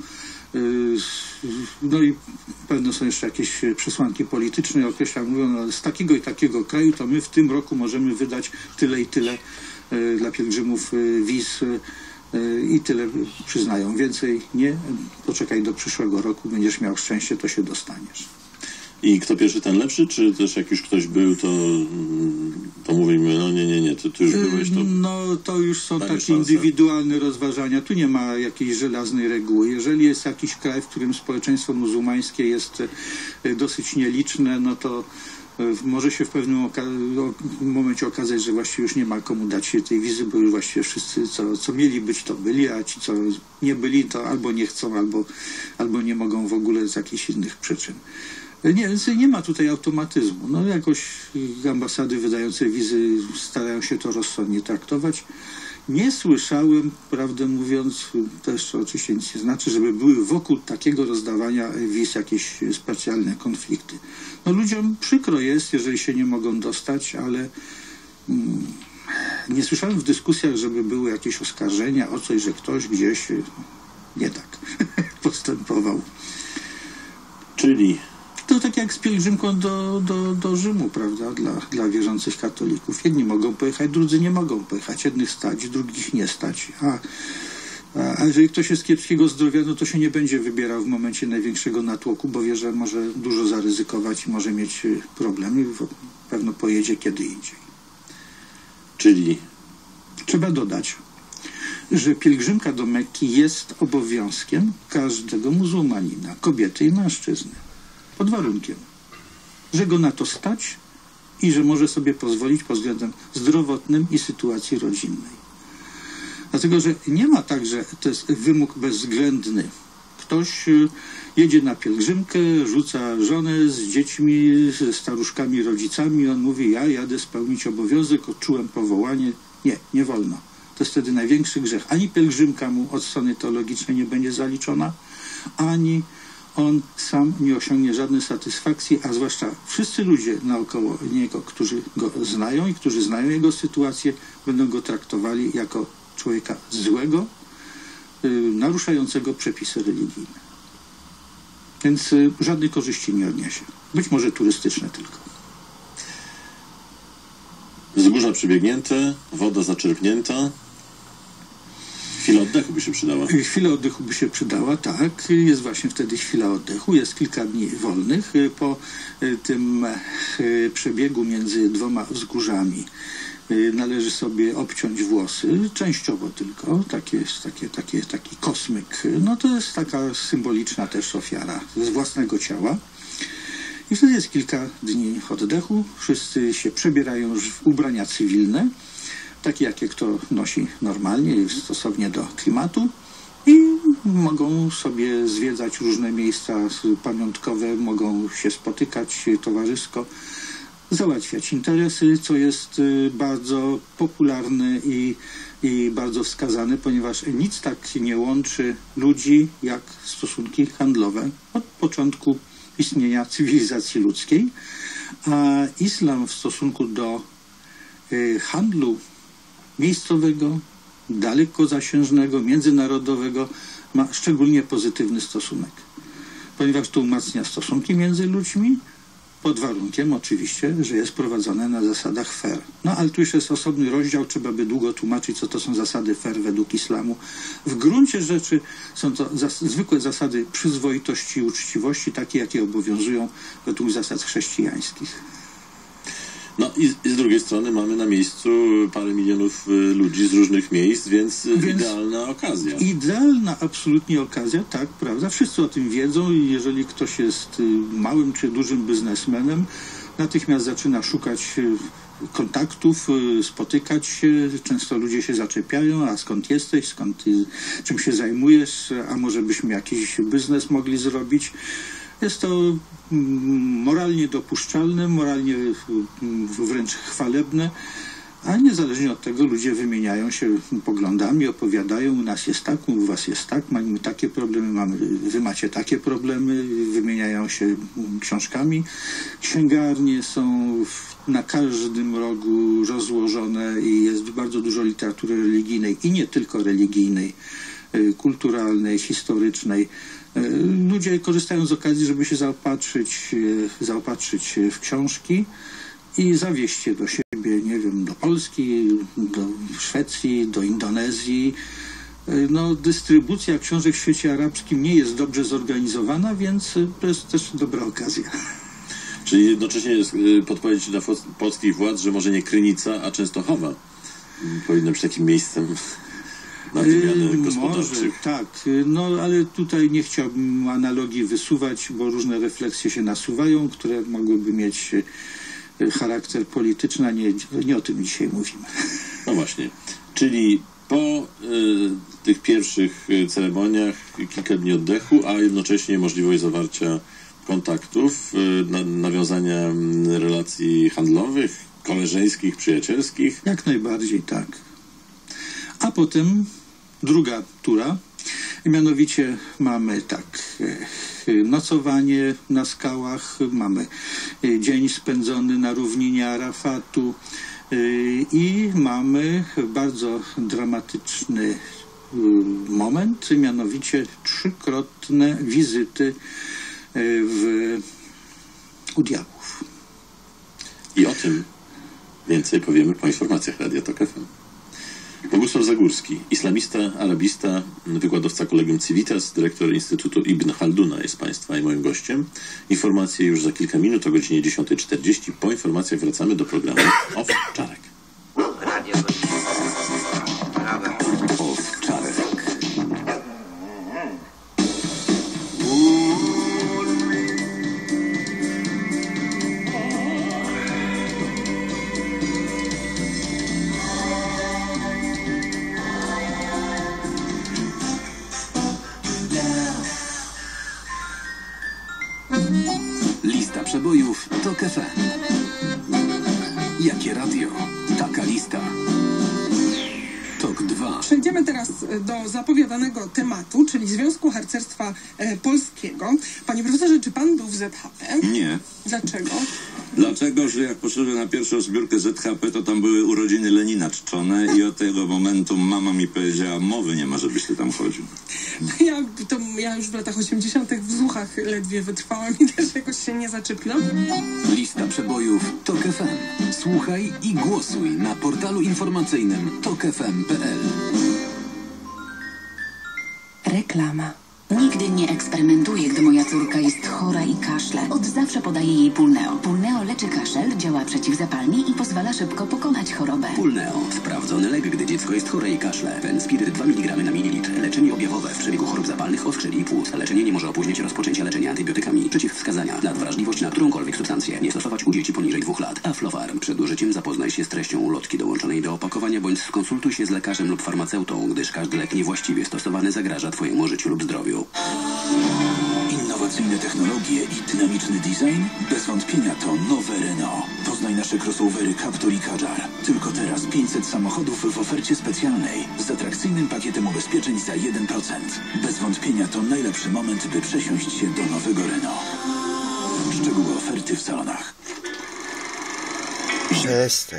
No i pewno są jeszcze jakieś przesłanki polityczne. Określam, mówią, z takiego i takiego kraju to my w tym roku możemy wydać tyle i tyle dla pielgrzymów wiz i tyle przyznają. Więcej nie, poczekaj do przyszłego roku, będziesz miał szczęście, to się dostaniesz. I kto pierwszy, ten lepszy, czy też jak już ktoś był, to mówimy, no nie, ty już byłeś, to... No to już są takie indywidualne rozważania. Tu nie ma jakiejś żelaznej reguły. Jeżeli jest jakiś kraj, w którym społeczeństwo muzułmańskie jest dosyć nieliczne, no to może się w pewnym momencie okazać, że właściwie już nie ma komu dać się tej wizy, bo już właściwie wszyscy, co mieli być, to byli, a ci, co nie byli, to albo nie chcą, albo nie mogą w ogóle z jakichś innych przyczyn. Nie ma tutaj automatyzmu. No jakoś ambasady wydające wizy starają się to rozsądnie traktować. Nie słyszałem, prawdę mówiąc, też oczywiście nic nie znaczy, żeby były wokół takiego rozdawania wiz jakieś specjalne konflikty. No ludziom przykro jest, jeżeli się nie mogą dostać, ale nie słyszałem w dyskusjach, żeby były jakieś oskarżenia o coś, że ktoś gdzieś nie tak postępował. Czyli... To tak jak z pielgrzymką do Rzymu, prawda, dla wierzących katolików. Jedni mogą pojechać, drudzy nie mogą pojechać. Jednych stać, drugich nie stać. A jeżeli ktoś jest kiepskiego zdrowia, no to się nie będzie wybierał w momencie największego natłoku, bo wie, że może dużo zaryzykować i może mieć problem i pewno pojedzie kiedy indziej. Czyli? Trzeba dodać, że pielgrzymka do Mekki jest obowiązkiem każdego muzułmanina, kobiety i mężczyzny. Pod warunkiem, że go na to stać i że może sobie pozwolić pod względem zdrowotnym i sytuacji rodzinnej. Dlatego, że nie ma tak, że to jest wymóg bezwzględny. Ktoś jedzie na pielgrzymkę, rzuca żonę z dziećmi, ze staruszkami, rodzicami. On mówi, ja jadę spełnić obowiązek, odczułem powołanie. Nie wolno. To jest wtedy największy grzech. Ani pielgrzymka mu od strony teologicznej nie będzie zaliczona, ani on sam nie osiągnie żadnej satysfakcji, a zwłaszcza wszyscy ludzie naokoło niego, którzy go znają i którzy znają jego sytuację, będą go traktowali jako człowieka złego, naruszającego przepisy religijne. Więc żadnej korzyści nie odniesie. Być może turystyczne tylko. Wzgórza przebiegnięte, woda zaczerpnięta. Chwila oddechu by się przydała. Chwila oddechu by się przydała, tak. Jest właśnie wtedy chwila oddechu. Jest kilka dni wolnych. Po tym przebiegu między dwoma wzgórzami należy sobie obciąć włosy, częściowo tylko. Taki kosmyk. No to jest taka symboliczna też ofiara z własnego ciała. I wtedy jest kilka dni oddechu. Wszyscy się przebierają już w ubrania cywilne, takie jakie kto nosi normalnie, stosownie do klimatu, i mogą sobie zwiedzać różne miejsca pamiątkowe, mogą się spotykać towarzysko, załatwiać interesy, co jest bardzo popularne i bardzo wskazane, ponieważ nic tak nie łączy ludzi jak stosunki handlowe od początku istnienia cywilizacji ludzkiej, a islam w stosunku do handlu miejscowego, dalekozasiężnego, międzynarodowego ma szczególnie pozytywny stosunek, ponieważ to umacnia stosunki między ludźmi, pod warunkiem oczywiście, że jest prowadzone na zasadach fair. No ale tu już jest osobny rozdział, trzeba by długo tłumaczyć, co to są zasady fair według islamu. W gruncie rzeczy są to zwykłe zasady przyzwoitości i uczciwości, takie jakie obowiązują według zasad chrześcijańskich. No i z drugiej strony mamy na miejscu parę milionów ludzi z różnych miejsc, więc idealna okazja. Idealna absolutnie okazja, tak, prawda. Wszyscy o tym wiedzą i jeżeli ktoś jest małym czy dużym biznesmenem, natychmiast zaczyna szukać kontaktów, spotykać się. Często ludzie się zaczepiają, a skąd jesteś, czym się zajmujesz, a może byśmy jakiś biznes mogli zrobić. Jest to moralnie dopuszczalne, moralnie wręcz chwalebne, a niezależnie od tego ludzie wymieniają się poglądami, opowiadają, u nas jest tak, u was jest tak, mamy takie problemy, wy macie takie problemy, wymieniają się książkami. Księgarnie są na każdym rogu rozłożone i jest bardzo dużo literatury religijnej i nie tylko religijnej, kulturalnej, historycznej. Ludzie korzystają z okazji, żeby się zaopatrzyć w książki i zawieźć je do siebie, nie wiem, do Polski, do Szwecji, do Indonezji. No, dystrybucja książek w świecie arabskim nie jest dobrze zorganizowana, więc to jest też dobra okazja. Czyli jednocześnie podpowiedź dla polskich władz, że może nie Krynica, a Częstochowa powinno być takim miejscem na wymianę gospodarczych. Może, tak, no ale tutaj nie chciałbym analogii wysuwać, bo różne refleksje się nasuwają, które mogłyby mieć charakter polityczny, a nie o tym dzisiaj mówimy. No właśnie, czyli po tych pierwszych ceremoniach kilka dni oddechu, a jednocześnie możliwość zawarcia kontaktów, nawiązania relacji handlowych, koleżeńskich, przyjacielskich. Jak najbardziej tak. A potem druga tura, mianowicie mamy tak nocowanie na skałach, mamy dzień spędzony na równinie Arafatu i mamy bardzo dramatyczny moment, mianowicie 3-krotne wizyty u diabłów. I o tym więcej powiemy po informacjach Radia Tok FM. Bogusław Zagórski, islamista, arabista, wykładowca Collegium Civitas, dyrektor Instytutu Ibn Chalduna jest Państwa i moim gościem. Informacje już za kilka minut o godzinie 10:40. Po informacjach wracamy do programu Owczarek. Radio Owczarek. Lista przebojów Tok FM. Jakie radio? Taka lista. Tok 2. Przejdziemy teraz do zapowiadanego tematu, czyli Związku Harcerstwa Polskiego. Panie profesorze, czy pan był w ZHP? Nie. Dlaczego? Dlatego, że jak poszedłem na pierwszą zbiórkę ZHP, to tam były urodziny Lenina czczone i od tego momentu mama mi powiedziała, mowy nie ma, żebyś ty tam chodził. Ja już w latach 80. w Zuchach ledwie wytrwałam i też jakoś się nie zaczepiłam. Lista przebojów Tok FM. Słuchaj i głosuj na portalu informacyjnym tokfm.pl. Reklama. Nigdy nie eksperymentuję, gdy moja córka jest chora i kaszle. Od zawsze podaję jej Pulneo. Pulneo leczy kaszel, działa przeciwzapalnie i pozwala szybko pokonać chorobę. Pulneo. Sprawdzony lek, gdy dziecko jest chore i kaszle. Fenspiryt 2 mg na mililitr. Leczenie objawowe w przebiegu chorób zapalnych oskrzeli i płuc. Leczenie nie może opóźnić rozpoczęcia leczenia antybiotykami. Przeciwwskazania. Nadwrażliwość na którąkolwiek substancję. Nie stosować u dzieci poniżej 2 lat. Aflofarm. Przed użyciem zapoznaj się z treścią ulotki dołączonej do opakowania bądź skonsultuj się z lekarzem lub farmaceutą, gdyż każdy lek niewłaściwie stosowany zagraża Twojemu życiu lub zdrowiu. Innowacyjne technologie i dynamiczny design? Bez wątpienia to nowe Renault. Poznaj nasze crossovery Captur i Kadżar. Tylko teraz 500 samochodów w ofercie specjalnej z atrakcyjnym pakietem ubezpieczeń za 1%. Bez wątpienia to najlepszy moment, by przesiąść się do nowego Renault. Szczegóły oferty w salonach. Przestań.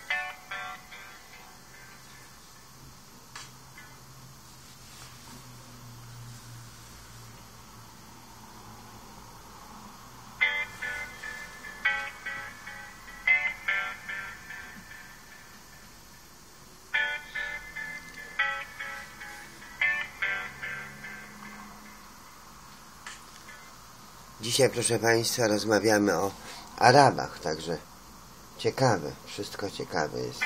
Dzisiaj, proszę Państwa, rozmawiamy o Arabach, także ciekawe, wszystko ciekawe jest.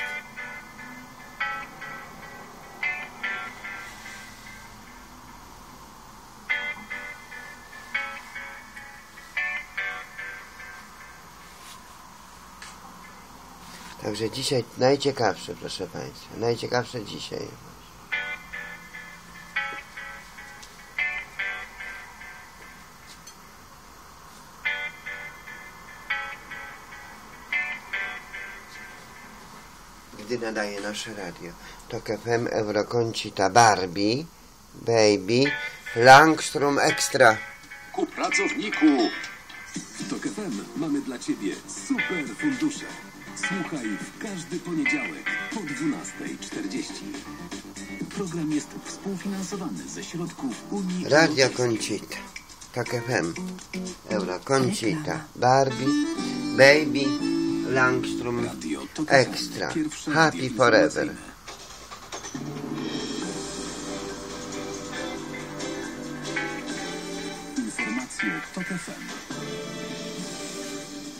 Także dzisiaj najciekawsze, proszę Państwa, najciekawsze dzisiaj. Gdy nadaje nasze radio. Tok FM, Euroconsita, Barbie, Baby, Langstrom Extra. Ku pracowniku! W Tok FM mamy dla Ciebie super fundusze. Słuchaj w każdy poniedziałek po 12:40. Program jest współfinansowany ze środków Unii Radio Concita, Tok FM, Euroconsita, Barbie, Baby, Langstrom Extra, Happy Forever. Informacje Tok FM.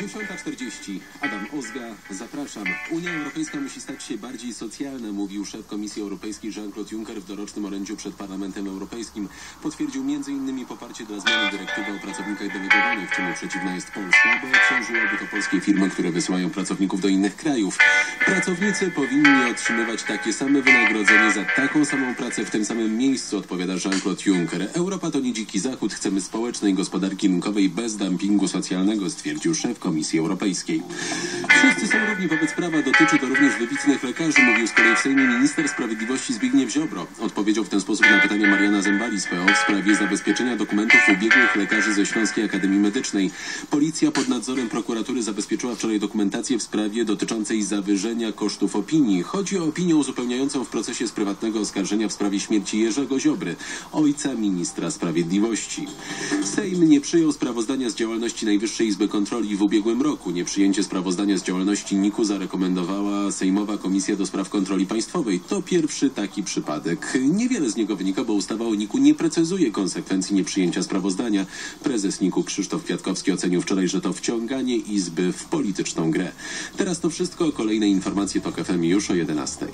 10:40. Adam Ozga, zapraszam. Unia Europejska musi stać się bardziej socjalna, mówił szef Komisji Europejskiej Jean-Claude Juncker w dorocznym orędziu przed Parlamentem Europejskim. Potwierdził m.in. poparcie dla zmiany dyrektywy o pracownikach delegowanych, czemu przeciwna jest Polska, bo obciążyłoby to polskie firmy, które wysyłają pracowników do innych krajów. Pracownicy powinni otrzymywać takie same wynagrodzenie za taką samą pracę w tym samym miejscu, odpowiada Jean-Claude Juncker. Europa to nie dziki zachód, chcemy społecznej gospodarki rynkowej bez dumpingu socjalnego, stwierdził szef Komisji Europejskiej. Wszyscy są równi wobec prawa, dotyczy to również wybitnych lekarzy, mówił z kolei w Sejmie minister sprawiedliwości Zbigniew Ziobro. Odpowiedział w ten sposób na pytanie Mariana Zembali z PO w sprawie zabezpieczenia dokumentów ubiegłych lekarzy ze Śląskiej Akademii Medycznej. Policja pod nadzorem prokuratury zabezpieczyła wczoraj dokumentację w sprawie dotyczącej zawyżenia kosztów opinii. Chodzi o opinię uzupełniającą w procesie z prywatnego oskarżenia w sprawie śmierci Jerzego Ziobry, ojca ministra sprawiedliwości. Sejm nie przyjął sprawozdania z działalności Najwyższej Izby Kontroli w ubiegłym roku. Nieprzyjęcie sprawozdania z działalności NIK-u zarekomendowała Sejmowa Komisja do Spraw Kontroli Państwowej. To pierwszy taki przypadek. Niewiele z niego wynika, bo ustawa o NIK-u nie precyzuje konsekwencji nieprzyjęcia sprawozdania. Prezes NIK-u Krzysztof Kwiatkowski ocenił wczoraj, że to wciąganie Izby w polityczną grę. Teraz to wszystko. Kolejne informacje TOK FM już o 11:00.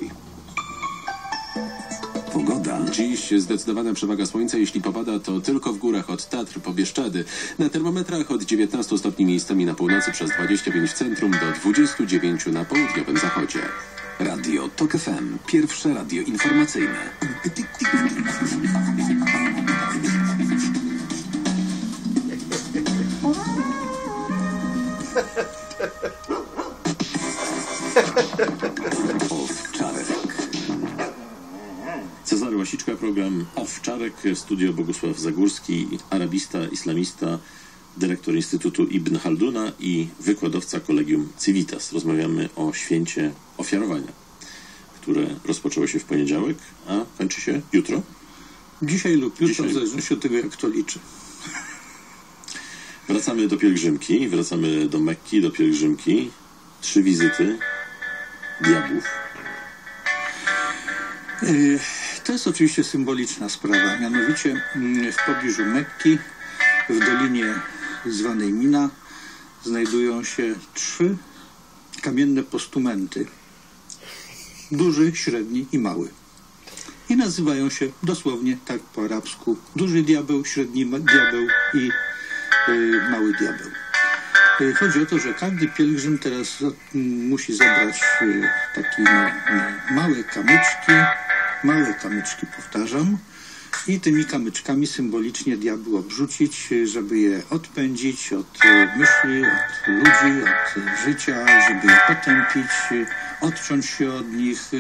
Pogoda. Dziś zdecydowana przewaga słońca, jeśli popada, to tylko w górach od Tatr po Bieszczady. Na termometrach od 19 stopni miejscami na północy przez 25 w centrum do 29 na południowym zachodzie. Radio TOK FM. Pierwsze radio informacyjne. Owczarek. Cezary Łasiczka, program Owczarek, studio Bogusław Zagórski, arabista, islamista, dyrektor Instytutu Ibn Halduna i wykładowca Collegium Civitas. Rozmawiamy o święcie ofiarowania, które rozpoczęło się w poniedziałek, a kończy się jutro? Dzisiaj lub jutro, w zależności od tego, jak to liczy. Wracamy do pielgrzymki, wracamy do Mekki, do pielgrzymki. 3 wizyty diabłów. To jest oczywiście symboliczna sprawa. Mianowicie w pobliżu Mekki, w dolinie zwanej Mina, znajdują się 3 kamienne postumenty. Duży, średni i mały. I nazywają się dosłownie tak po arabsku: duży diabeł, średni diabeł i mały diabeł. Chodzi o to, że każdy pielgrzym teraz musi zabrać takie małe kamyczki, powtarzam, i tymi kamyczkami symbolicznie diabła obrzucić, żeby je odpędzić od myśli, od ludzi, od życia, żeby je potępić, odciąć się od nich.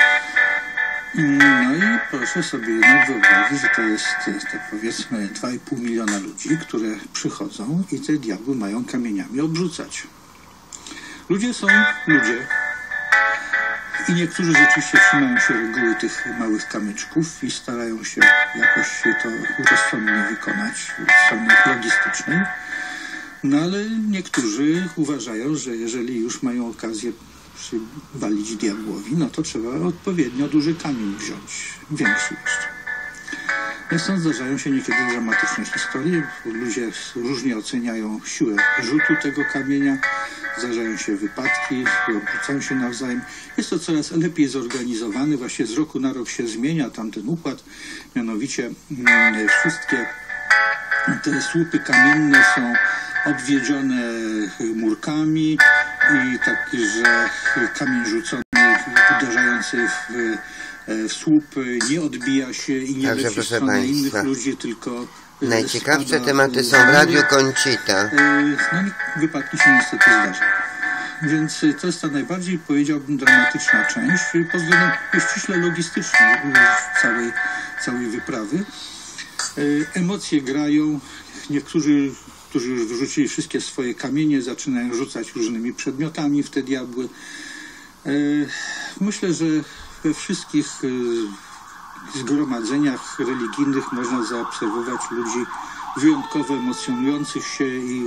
No i proszę sobie jednak wyobrazić, że to jest powiedzmy 2,5 miliona ludzi, które przychodzą i te diabły mają kamieniami obrzucać. Ludzie są ludzie i niektórzy rzeczywiście trzymają się reguły tych małych kamyczków i starają się jakoś to rozsądnie wykonać, rozsądnie logistycznej. No ale niektórzy uważają, że jeżeli już mają okazję przywalić diabłowi, no to trzeba odpowiednio duży kamień wziąć, większy jeszcze. Stąd zdarzają się niekiedy dramatyczne historie. Ludzie różnie oceniają siłę rzutu tego kamienia. Zdarzają się wypadki, obrzucają się nawzajem. Jest to coraz lepiej zorganizowane. Właśnie z roku na rok się zmienia tamten układ. Mianowicie wszystkie te słupy kamienne są obwiedzione murkami i tak, że kamień rzucony, uderzający w słup nie odbija się i nie leci w stronę innych ludzi, tylko najciekawsze tematy są w Radiu Conchita. No i wypadki się niestety zdarzają. Więc to jest ta najbardziej, powiedziałbym, dramatyczna część pod względem ściśle logistycznym całej wyprawy. Emocje grają. Niektórzy, którzy już wyrzucili wszystkie swoje kamienie, zaczynają rzucać różnymi przedmiotami w te diabły. Myślę, że we wszystkich zgromadzeniach religijnych można zaobserwować ludzi wyjątkowo emocjonujących się i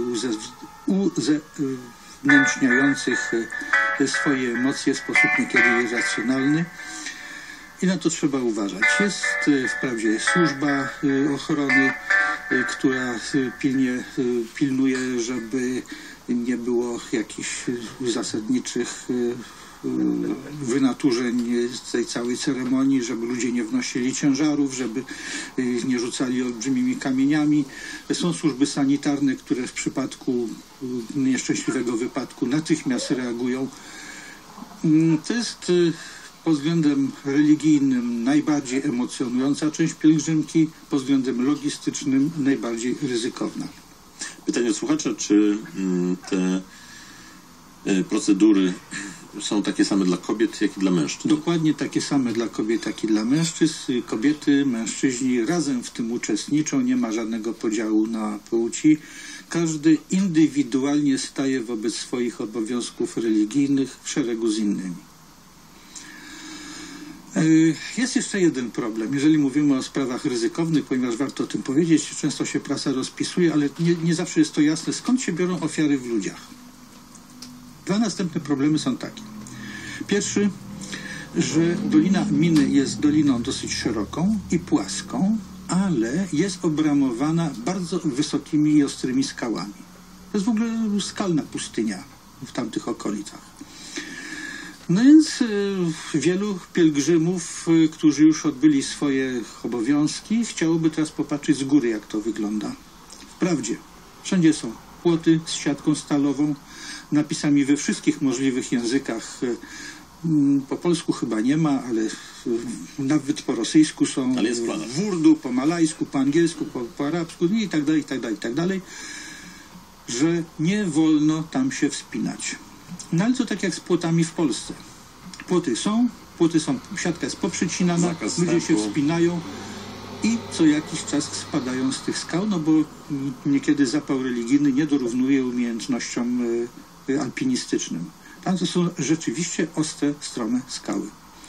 uzewnętrzniających swoje emocje w sposób niekiedy irracjonalny. I na to trzeba uważać. Wprawdzie jest służba ochrony która pilnie pilnuje, żeby nie było jakichś zasadniczych wynaturzeń z tej całej ceremonii, żeby ludzie nie wnosili ciężarów, żeby nie rzucali olbrzymimi kamieniami. Są służby sanitarne, które w przypadku nieszczęśliwego wypadku natychmiast reagują. To jest pod względem religijnym najbardziej emocjonująca część pielgrzymki, pod względem logistycznym najbardziej ryzykowna. Pytanie od słuchacza, czy te procedury są takie same dla kobiet, jak i dla mężczyzn? Dokładnie takie same dla kobiet, jak i dla mężczyzn. Kobiety, mężczyźni razem w tym uczestniczą, nie ma żadnego podziału na płci. Każdy indywidualnie staje wobec swoich obowiązków religijnych w szeregu z innymi. Jest jeszcze jeden problem. Jeżeli mówimy o sprawach ryzykownych, ponieważ warto o tym powiedzieć, często się prasa rozpisuje, ale nie zawsze jest to jasne, skąd się biorą ofiary w ludziach. Dwa następne problemy są takie. Pierwszy, że Dolina Miny jest doliną dosyć szeroką i płaską, ale jest obramowana bardzo wysokimi i ostrymi skałami. To jest w ogóle skalna pustynia w tamtych okolicach. No więc wielu pielgrzymów, którzy już odbyli swoje obowiązki, chciałoby teraz popatrzeć z góry, jak to wygląda. Wprawdzie, wszędzie są płoty z siatką stalową, napisami we wszystkich możliwych językach. Po polsku chyba nie ma, ale nawet po rosyjsku są, ale jest w urdu, po malajsku, po angielsku, po arabsku i tak dalej, i tak dalej, i tak dalej, że nie wolno tam się wspinać. No ale to tak jak z płotami w Polsce. Płoty są, siatka jest poprzecinana, ludzie się wspinają i co jakiś czas spadają z tych skał, no bo niekiedy zapał religijny nie dorównuje umiejętnościom alpinistycznym. Tam to są rzeczywiście ostre, strome skały.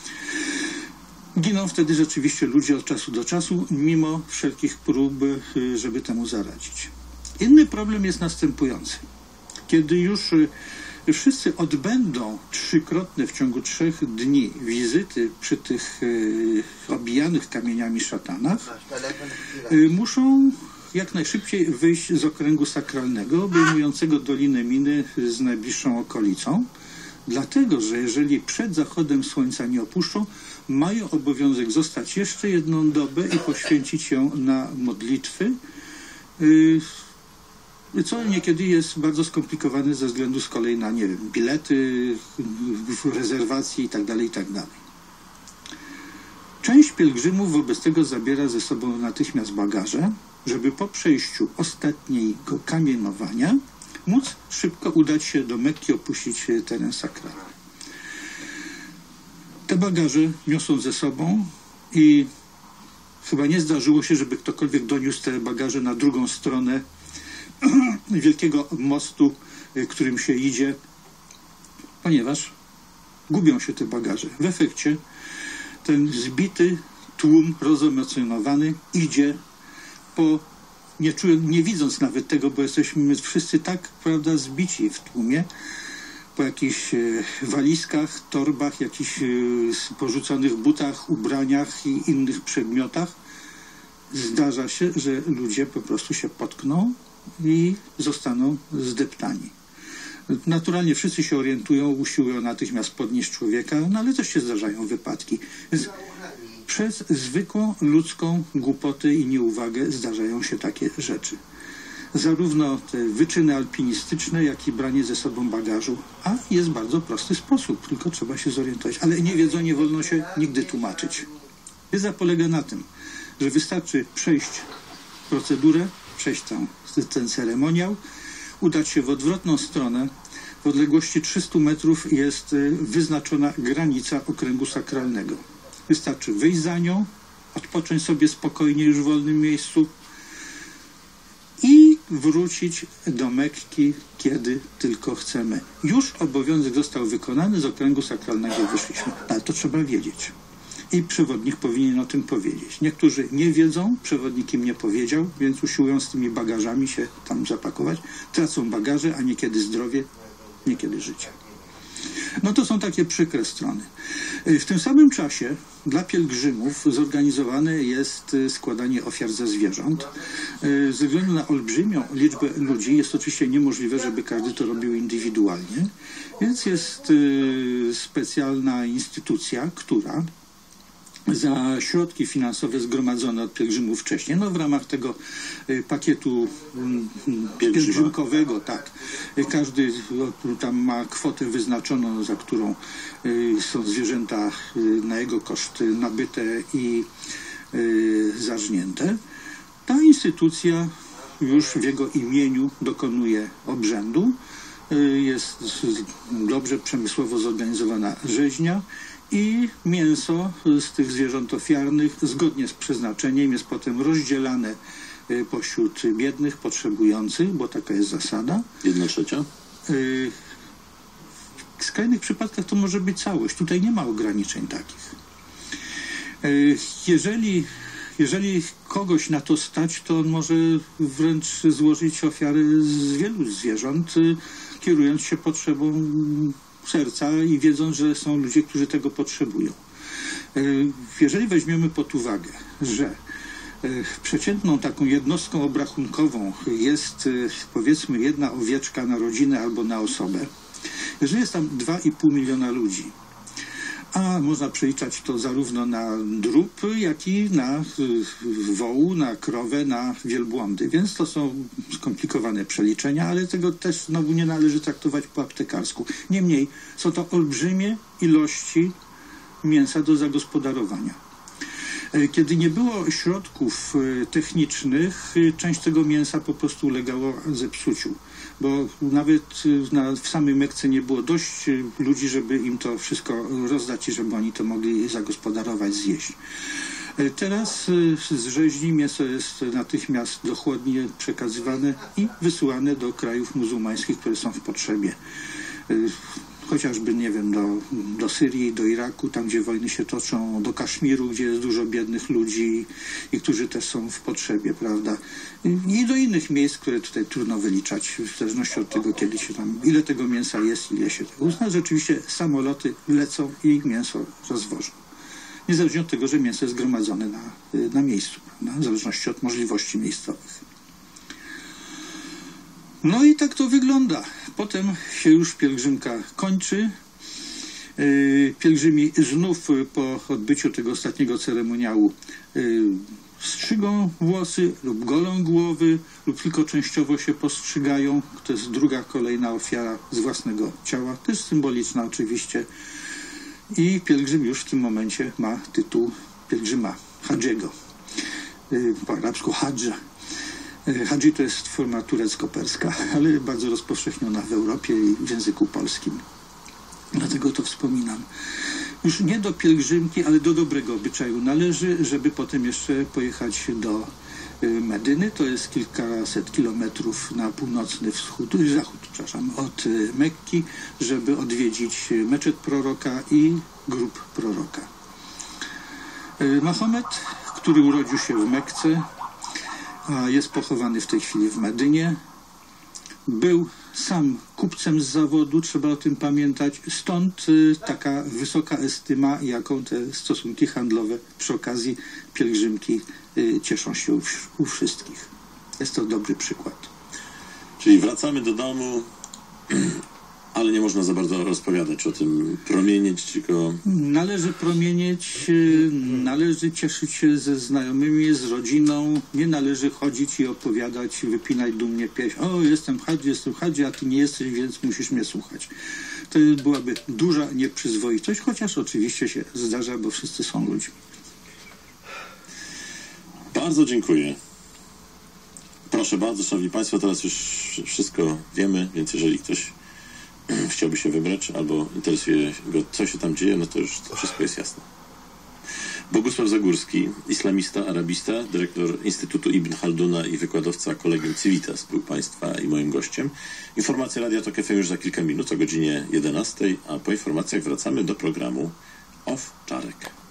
Giną wtedy rzeczywiście ludzie od czasu do czasu, mimo wszelkich prób, żeby temu zaradzić. Inny problem jest następujący. Kiedy już wszyscy odbędą trzykrotne w ciągu 3 dni wizyty przy tych obijanych kamieniami szatanach, muszą jak najszybciej wyjść z okręgu sakralnego, obejmującego Dolinę Miny z najbliższą okolicą, dlatego że jeżeli przed zachodem słońca nie opuszczą, mają obowiązek zostać jeszcze jedną dobę i poświęcić ją na modlitwy, co niekiedy jest bardzo skomplikowane ze względu z kolei na, nie wiem, bilety, rezerwacje itd., itd. Część pielgrzymów wobec tego zabiera ze sobą natychmiast bagaże, żeby po przejściu ostatniego kamienowania móc szybko udać się do Mekki, opuścić teren sakralny. Te bagaże niosą ze sobą i chyba nie zdarzyło się, żeby ktokolwiek doniósł te bagaże na drugą stronę wielkiego mostu, którym się idzie, ponieważ gubią się te bagaże. W efekcie ten zbity tłum, rozemocjonowany, idzie nie widząc nawet tego, bo jesteśmy wszyscy tak, prawda, zbici w tłumie, po jakichś walizkach, torbach, jakichś porzuconych butach, ubraniach i innych przedmiotach. Zdarza się, że ludzie po prostu się potkną i zostaną zdeptani. Naturalnie wszyscy się orientują, usiłują natychmiast podnieść człowieka, no ale też się zdarzają wypadki. Przez zwykłą ludzką głupotę i nieuwagę zdarzają się takie rzeczy. Zarówno te wyczyny alpinistyczne, jak i branie ze sobą bagażu. A jest bardzo prosty sposób, tylko trzeba się zorientować. Ale niewiedzą nie wolno się nigdy tłumaczyć. Wiedza polega na tym, że wystarczy przejść procedurę, przejść ten ceremoniał, udać się w odwrotną stronę. W odległości 300 metrów jest wyznaczona granica okręgu sakralnego. Wystarczy wyjść za nią, odpocząć sobie spokojnie już w wolnym miejscu i wrócić do Mekki, kiedy tylko chcemy. Już obowiązek został wykonany, z okręgu sakralnego wyszliśmy. Ale to trzeba wiedzieć. I przewodnik powinien o tym powiedzieć. Niektórzy nie wiedzą, przewodnik im nie powiedział, więc usiłują z tymi bagażami się tam zapakować. Tracą bagaże, a niekiedy zdrowie, niekiedy życie. No to są takie przykre strony. W tym samym czasie dla pielgrzymów zorganizowane jest składanie ofiar ze zwierząt. Ze względu na olbrzymią liczbę ludzi jest oczywiście niemożliwe, żeby każdy to robił indywidualnie, więc jest specjalna instytucja, która za środki finansowe zgromadzone od pielgrzymów wcześniej, no w ramach tego pakietu pielgrzymkowego, tak. Każdy tam ma kwotę wyznaczoną, za którą są zwierzęta na jego koszt nabyte i zarżnięte. Ta instytucja już w jego imieniu dokonuje obrzędu. Jest dobrze przemysłowo zorganizowana rzeźnia i mięso z tych zwierząt ofiarnych zgodnie z przeznaczeniem jest potem rozdzielane pośród biednych, potrzebujących, bo taka jest zasada. 1/3? W skrajnych przypadkach to może być całość. Tutaj nie ma ograniczeń takich. Jeżeli kogoś na to stać, to on może wręcz złożyć ofiarę z wielu zwierząt, kierując się potrzebą serca i wiedząc, że są ludzie, którzy tego potrzebują. Jeżeli weźmiemy pod uwagę, że przeciętną taką jednostką obrachunkową jest powiedzmy 1 owieczka na rodzinę albo na osobę, jeżeli jest tam 2,5 miliona ludzi, a można przeliczać to zarówno na drób, jak i na wołu, na krowę, na wielbłądy. Więc to są skomplikowane przeliczenia, ale tego też znowu nie należy traktować po aptekarsku. Niemniej są to olbrzymie ilości mięsa do zagospodarowania. Kiedy nie było środków technicznych, część tego mięsa po prostu ulegało zepsuciu, bo nawet w samej Mekce nie było dość ludzi, żeby im to wszystko rozdać i żeby oni to mogli zagospodarować, zjeść. Teraz z rzeźni mięso jest natychmiast do chłodni przekazywane i wysyłane do krajów muzułmańskich, które są w potrzebie. Chociażby, nie wiem, do Syrii, do Iraku, tam gdzie wojny się toczą, do Kaszmiru, gdzie jest dużo biednych ludzi i którzy też są w potrzebie, prawda? I do innych miejsc, które tutaj trudno wyliczać, w zależności od tego, kiedy się tam, ile tego mięsa jest, ile się tego uzna. Rzeczywiście samoloty lecą i mięso rozwożą. Niezależnie od tego, że mięso jest zgromadzone na miejscu, prawda? W zależności od możliwości miejscowych. No i tak to wygląda. Potem się już pielgrzymka kończy. Pielgrzymi znów po odbyciu tego ostatniego ceremoniału strzygą włosy lub golą głowy lub tylko częściowo się postrzygają. To jest druga kolejna ofiara z własnego ciała, też symboliczna oczywiście. I pielgrzym już w tym momencie ma tytuł pielgrzyma hadżego. Po arabsku hadża. Hadży to jest forma turecko-perska, ale bardzo rozpowszechniona w Europie i w języku polskim. Dlatego to wspominam. Już nie do pielgrzymki, ale do dobrego obyczaju należy, żeby potem jeszcze pojechać do Medyny. To jest kilkaset kilometrów na północny zachód od Mekki, żeby odwiedzić meczet proroka i grób proroka. Mahomet, który urodził się w Mekce, a jest pochowany w tej chwili w Medynie. Był sam kupcem z zawodu, trzeba o tym pamiętać. Stąd taka wysoka estyma, jaką te stosunki handlowe przy okazji pielgrzymki cieszą się u wszystkich. Jest to dobry przykład. Czyli wracamy do domu, ale nie można za bardzo rozpowiadać o tym, promienieć, tylko... Należy promienieć, należy cieszyć się ze znajomymi, z rodziną. Nie należy chodzić i opowiadać, wypinać dumnie pieśń. O, jestem hadży, a ty nie jesteś, więc musisz mnie słuchać. To byłaby duża nieprzyzwoitość, chociaż oczywiście się zdarza, bo wszyscy są ludźmi. Bardzo dziękuję. Proszę bardzo, szanowni państwo, teraz już wszystko wiemy, więc jeżeli ktoś chciałby się wybrać albo interesuje go, co się tam dzieje, no to już to wszystko jest jasne. Bogusław Zagórski, islamista, arabista, dyrektor Instytutu Ibn Halduna i wykładowca Collegium Civitas był państwa i moim gościem. Informacje Radia Tok FM już za kilka minut o godzinie 11, a po informacjach wracamy do programu Owczarek.